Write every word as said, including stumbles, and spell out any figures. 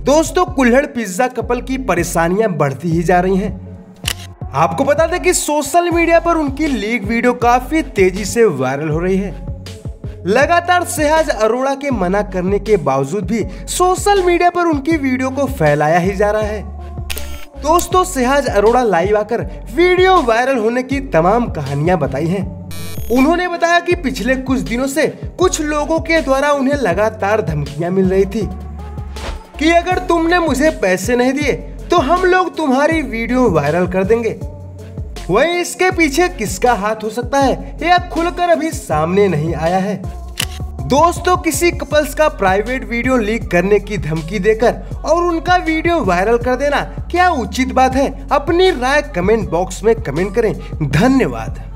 दोस्तों कुल्हड़ pizza couple की परेशानियां बढ़ती ही जा रही हैं। आपको बता दें कि सोशल मीडिया पर उनकी लीक वीडियो काफी तेजी से वायरल हो रही है। लगातार सहज अरोड़ा के मना करने के बावजूद भी सोशल मीडिया पर उनकी वीडियो को फैलाया ही जा रहा है। दोस्तों सहज अरोड़ा लाइव आकर वीडियो वायरल होने की तमाम कहानियां बताई हैं। उन्होंने बताया कि पिछले कुछ दिनों से कुछ लोगों के द्वारा उन्हें लगातार धमकियां मिल रही थी कि अगर तुमने मुझे पैसे नहीं दिए तो हम लोग तुम्हारी वीडियो वायरल कर देंगे। वहीं इसके पीछे किसका हाथ हो सकता है यह खुलकर अभी सामने नहीं आया है। दोस्तों किसी कपल्स का प्राइवेट वीडियो लीक करने की धमकी देकर और उनका वीडियो वायरल कर देना क्या उचित बात है? अपनी राय कमेंट बॉक्स में कमेंट करें। धन्यवाद।